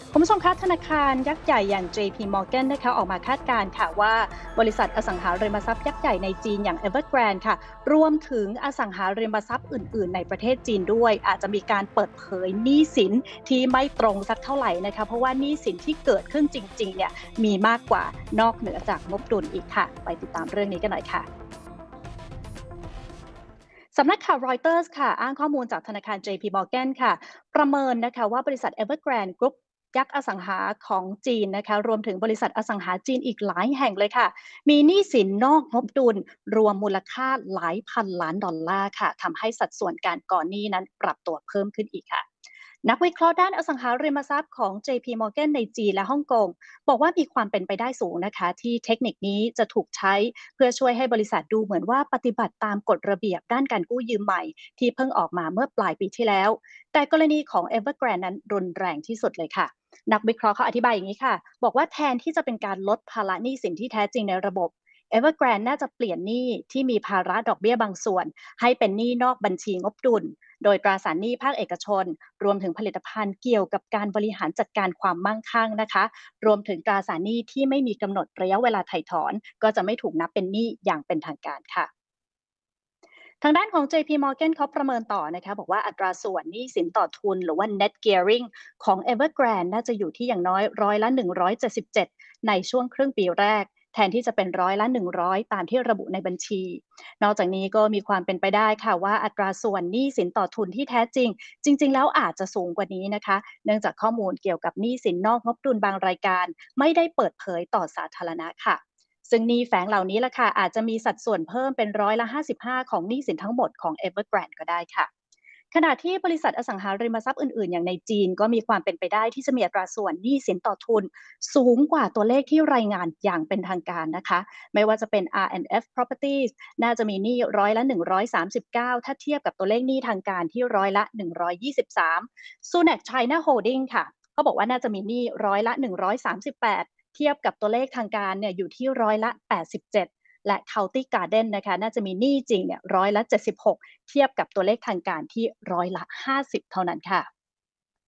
คุณผู้ชมคะธนาคารยักษ์ใหญ่อย่าง JP Morgan นะคะออกมาคาดการณ์ค่ะว่าบริษัทอสังหาริมทรัพย์ยักษ์ใหญ่ในจีนอย่าง Evergrande ค่ะรวมถึงอสังหาริมทรัพย์อื่นๆในประเทศจีนด้วยอาจจะมีการเปิดเผยหนี้สินที่ไม่ตรงสักเท่าไหร่นะคะเพราะว่าหนี้สินที่เกิดขึ้นจริงๆเนี่ยมีมากกว่านอกเหนือจากงบดุลอีกค่ะไปติดตามเรื่องนี้กันหน่อยค่ะ สำนักข่าวรอยเตอร์สค่ะอ้างข้อมูลจากธนาคาร JP Morgan ค่ะประเมินนะคะว่าบริษัท Evergrande Group ยักษ์อสังหาของจีนนะคะรวมถึงบริษัทอสังหาจีนอีกหลายแห่งเลยค่ะมีหนี้สินนอกงบดุลรวมมูลค่าหลายพันล้านดอลลาร์ค่ะทำให้สัดส่วนการก่อนหนี้นั้นปรับตัวเพิ่มขึ้นอีกค่ะนักวิเคราะห์ด้านอสังหาริมทรัพย์ของ JP Morgan ในจีนและฮ่องกงบอกว่ามีความเป็นไปได้สูงนะคะที่เทคนิคนี้จะถูกใช้เพื่อช่วยให้บริษัทดูเหมือนว่าปฏิบัติตามกฎระเบียบด้านการกู้ยืมใหม่ที่เพิ่งออกมาเมื่อปลายปีที่แล้วแต่กรณีของ Evergrande นั้นรุนแรงที่สุดเลยค่ะนักวิเคราะห์เขาอธิบายอย่างนี้ค่ะบอกว่าแทนที่จะเป็นการลดภาระหนี้สินที่แท้จริงในระบบ Evergrande น่าจะเปลี่ยนหนี้ที่มีภาระดอกเบี้ยบางส่วนให้เป็นหนี้นอกบัญชีงบดุลโดยตราสารหนี้ภาคเอกชนรวมถึงผลิตภัณฑ์เกี่ยวกับการบริหารจัดการความมั่งคั่งนะคะรวมถึงตราสารหนี้ที่ไม่มีกำหนดระยะเวลาไถ่ถอนก็จะไม่ถูกนับเป็นหนี้อย่างเป็นทางการค่ะ ทางด้านของ JP Morgan เขาประเมินต่อนะคะบอกว่าอัตราส่วนหนี้สินต่อทุนหรือว่า net gearing ของ Evergrande น่าจะอยู่ที่อย่างน้อยร้อยละ177ในช่วงครึ่งปีแรกแทนที่จะเป็นร้อยละ100ตามที่ระบุในบัญชีนอกจากนี้ก็มีความเป็นไปได้ค่ะว่าอัตราส่วนหนี้สินต่อทุนที่แท้จริงแล้วอาจจะสูงกว่านี้นะคะเนื่องจากข้อมูลเกี่ยวกับหนี้สินนอกงบดุลบางรายการไม่ได้เปิดเผยต่อสาธารณะค่ะ ซึ่งหนี้แฝงเหล่านี้ล่ะค่ะอาจจะมีสัดส่วนเพิ่มเป็นร้อยละ55ของหนี้สินทั้งหมดของ Evergrande ก็ได้ค่ะขณะที่บริษัทอสังหาริมทรัพย์อื่นๆอย่างในจีนก็มีความเป็นไปได้ที่จะมีอัตราส่วนหนี้สินต่อทุนสูงกว่าตัวเลขที่รายงานอย่างเป็นทางการนะคะไม่ว่าจะเป็น R&F Properties น่าจะมีหนี้ร้อยละ139ถ้าเทียบกับตัวเลขหนี้ทางการที่ร้อยละ123 Sunac China Holding ค่ะเขาบอกว่าน่าจะมีหนี้ร้อยละ138เทียบกับตัวเลขทางการเนี่ยอยู่ที่ร้อยละ87และ County Garden นะคะน่าจะมีหนี้จริงเนี่ยร้อยละ76เทียบกับตัวเลขทางการที่ร้อยละ50เท่านั้นค่ะ